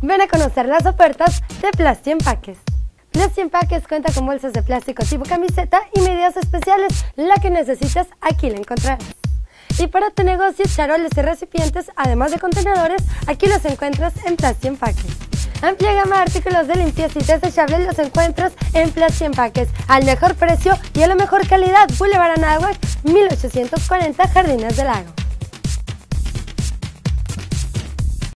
Ven a conocer las ofertas de Plasti Empaques. Plasti Empaques cuenta con bolsas de plástico tipo camiseta y medidas especiales. La que necesites, aquí la encontrarás. Y para tu negocio, charoles y recipientes, además de contenedores, aquí los encuentras en Plasti Empaques. Amplia gama de artículos de limpieza y desechables los encuentras en Plasti Empaques, al mejor precio y a la mejor calidad. Boulevard Anáhuac, 1840, Jardines del Lago.